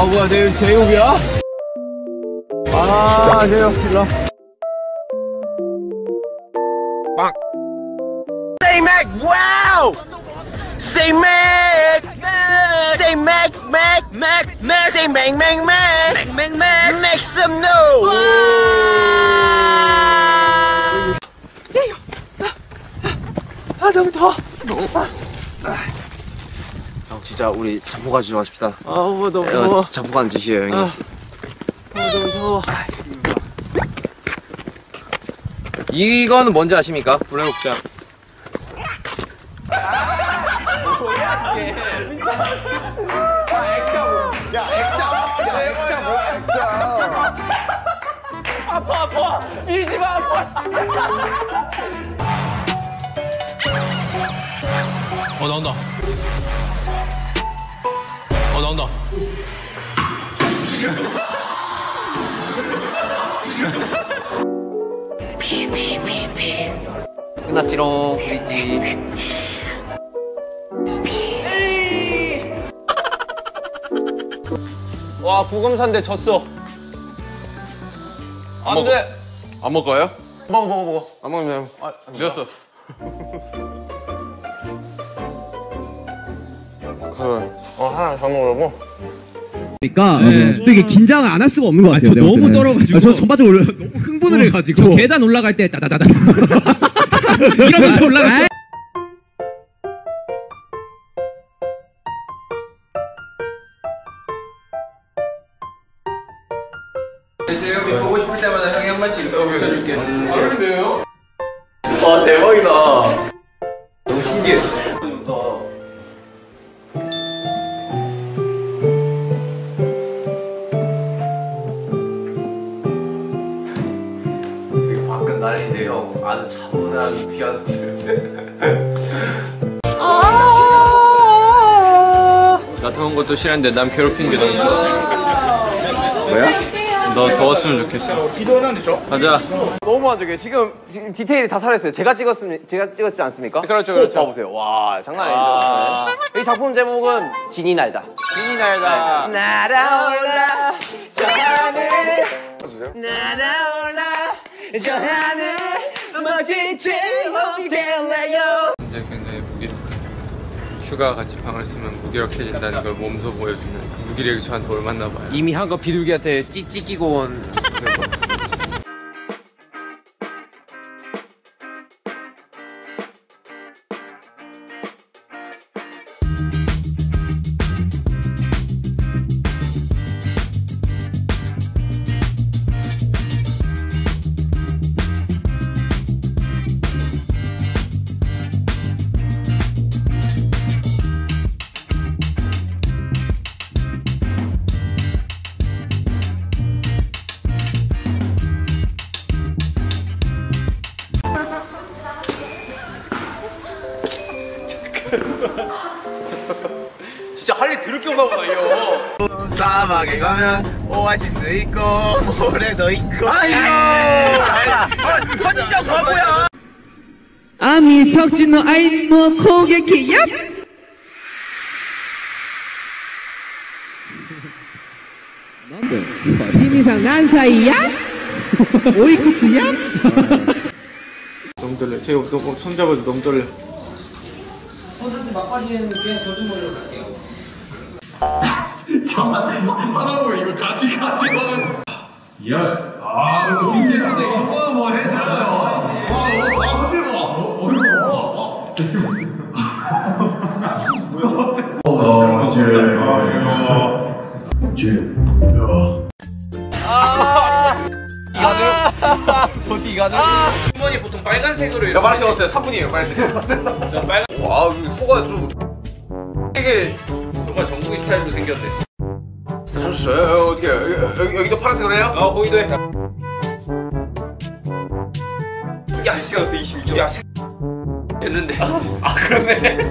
뭐야, 제육이야? 아, 제육, 일로. 빵. Say Mac, wow! Say Mac! Say Mac, Mac, Mac, Mac! Say Mac, Mac, Mac! Mac, Mac, Mac! Make some noise! 제육! 너무 더워. 형 진짜 우리 잡포 가지러 가십시다. 너무 더워. 잡포 가는 짓이에요, 형님. 너무 더워. 이거는 뭔지 아십니까? 불행옥장. 아파. 밀지 마, 아파. 나온다. 나온다. 끝났지롱, 우리 집. 와, 구검사인데 졌어. 안 돼. 안 먹어요? 먹어. 안 먹으면 늦었어. 하나 더 먹으려고? 그러니까 또 이게 긴장을 안 할 수가 없는 것 같아요. 저 너무 떨어가지고. 저 전반적으로 너무 흥분을 해가지고. 저 계단 올라갈 때 따다다다 이러면서 올라갔어. 재혁이 보고 싶을 때마다 형이 한 번씩 써줄게. 그런데요? 와, 대박이다. 너무 신기해. 밖은 난리인데 형 안은 차분한 피아노. 나 더운 것도 싫은데 남 괴롭히는 게 너무 좋아. 뭐야? 너 더웠으면 좋겠어. 가자. 너무 만족해. 지금 디테일이 다 살아있어요. 제가 찍었지 않습니까? 그렇죠. 봐보세요. 와, 장난 아니죠. 이 작품 제목은 진이 날다. 진이 날다. 날아올라 저 하늘. 날아올라 저 하늘 멋진 주홍 될래요. 이제 굉장히 휴가 같이 방을 쓰면 무기력해진다는 걸 몸소 보여주는 그 무기력이 저한테 얼마나 봐요. 이미 한 거 비둘기한테 찌끼고 온. 진짜 할 일 들을 게 없나 보다 이거. 사막에 가면 오아시스 있고 모래도 있고. 아이고. 진짜 바보야. 아미 석진노 아이노 고개키 얍. 팀이상 난 사이야? 오이쿠츠야? 너무 떨려. 제가 손 잡아도 너무 떨려. 선수한테 막빠지는 그냥 저주머니로 갈게요. 하다 보면 이거 같이 가는. 또 빈티지 이거 뭐 해줘요. 주머니 보통 빨간색으로. 야, 말하시 어때? 3분이에요, 빨리. 와, 소가 좀 이게 정말 정국이 스타일로 생겼네. 잠시만요. 어떻게 여기도 파란색으로 해요? 거기도 해. 야, 시간 어떻게 26초? 야, 됐는데. 그러네.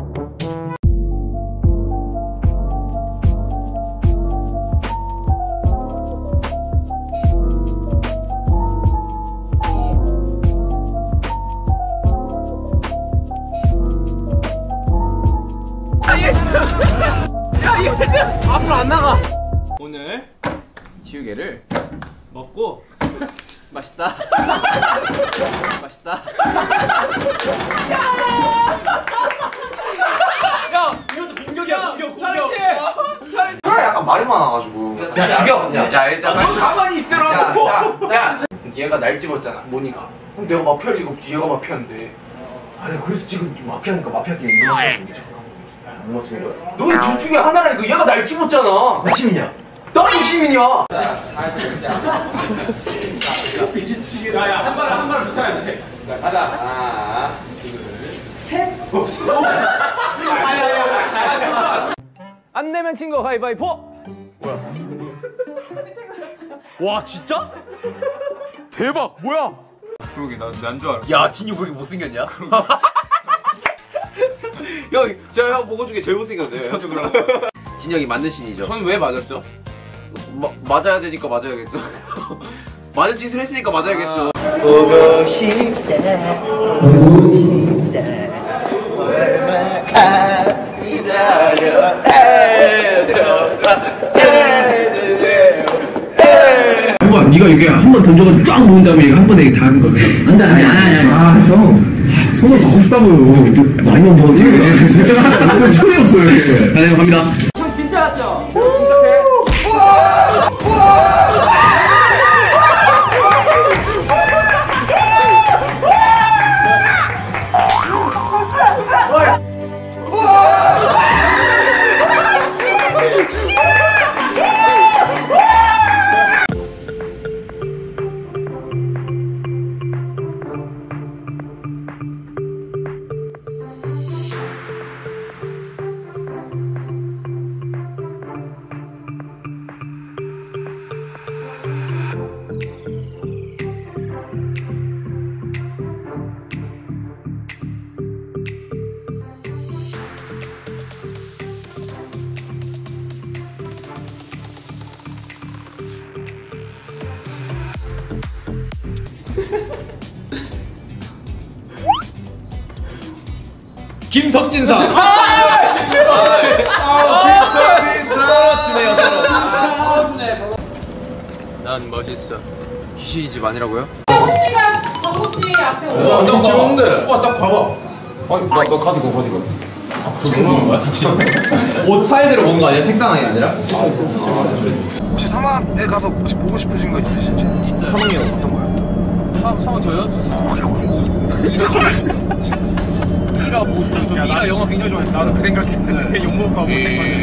야, 얘 앞으로 안 나가. 오늘 오늘 지우개를 먹고 맛있다. 맛있다. 야 이것도 공격이야. 공격. 약간 말이 많아가지고. 야 죽여. 야 일단 너 가만히 있으라고. 야 얘가 날 집었잖아. 모니가. 그럼 내가 마피아일 리가 없지. 얘가 마피아인데. 아니 그래서 지금 좀 마피아니까 마피아끼리 이런 게 잠깐 못 맞추는 거야. 너희 둘 중에 하나라니까. 얘가 날 집었잖아. 나 시민이야. 나도 시민이야. 야야 한 발을 붙여야 돼. 자 가자. 하나, 둘, 셋. 안 내면 친 거 가위바위보. 와 진짜? 대박 뭐야? 그러게 난 줄 알아. 야, 진이 왜 이렇게 못생겼냐? 형, 제가 형 보고 중에 제일 못생겼네. 진이 형이 맞는 신이죠. 저는 왜 맞았죠? 맞아야 되니까 맞아야겠죠. 맞은 짓을 했으니까 맞아야겠죠. 보고 싶다 보고 싶다 얼마나 기다려 한번 네가 이게 한 번 던져가지고 쫙 모은 다음에 이거 한 번에 다 하는 거야. 안돼 아니. 형 손을 가고 싶다고요. 많이 안 먹었지? 철이 없어요 이렇게. 네 갑니다. 형 진짜 왔죠? 김석진상. 난 멋있어. 귀신이 집 아니라고요? 정우 씨 앞에 오세요. 형 찍었는데. 와딱 봐봐. 너 가디건 가디건. 옷 스타일대로 본 거 아니야? 색상이 아니라? 혹시 사막에 가서 혹시 보고 싶으신 거 있으신지? 있어요. 사막이 어떤 거요? 사망 저요? 스토리 보고 싶어요. 미라 보고 싶어요. 저 미라 영화 굉장히 좋아해요. 나도 그 생각했는데 욕먹고 하고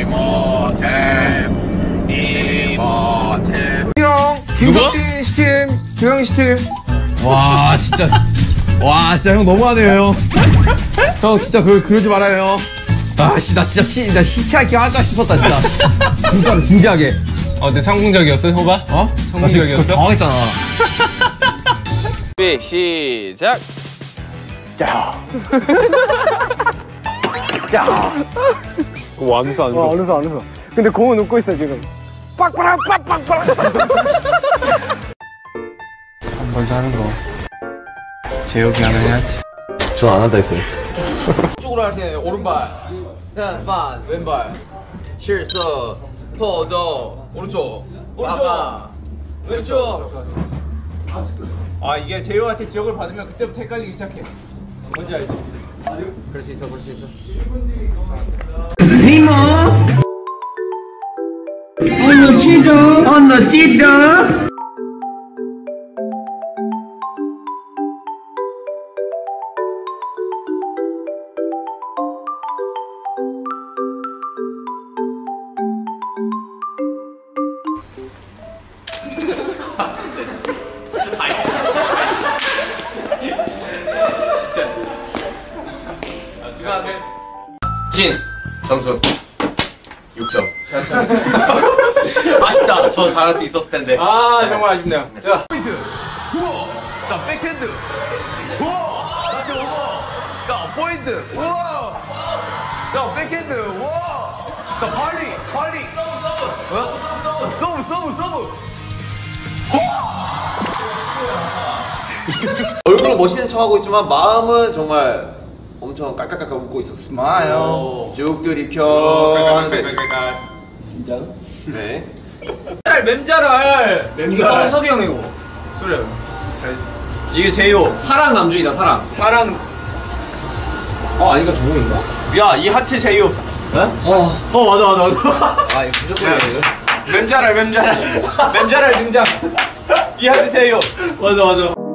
형 김석진 시킴 조영희 시킴. 와 진짜 형 너무하네요 형 진짜 그러지 말아요 아씨 나 진짜 나 시체할게 할까 싶었다 진짜 진짜로 진지하게 근데 성공적이었어 호가? 성공적이었어? 당황했잖아 준비 시작. 근데 공은 웃고 있어 지금. 먼저 하는 거. 재혁이 하나 해야지. 전 안 한다 했어요 쪽으로 할 때 오른발, 반 왼발, 칠서, 포도, 오른쪽, 아까 왼쪽. 아 이게 제이홉한테 지역을 받으면 그때부터 헷갈리기 시작해. 뭔지 알지? 그럴 수 있어. 니모 언노 찌더 진 점수 6점. 아쉽다. 저 잘할 수 있었을 텐데. 아 정말 아쉽네요. 자 포인트. 우와. 자 백핸드. 우와. 다시 오고. 자 포인트. 우와. 자 백핸드. 우와. 자 발리. 서브. 얼굴은 멋있는 척하고 있지만 마음은 정말 엄청 깔깔깔깔 웃고 있었습니다. 마요. 쭉 들이켜. 긴장? 네. mem자랄. 이거 석이 형이고. 그래. 잘. 이게 제이홉. 사랑 남준이다 사랑. 사랑. 아니가 정국인가? 야, 이 하트 제이홉. 맞아. 아, 이거 무조건 이거. mem자랄 등장. 이 하트 제이홉. 맞아.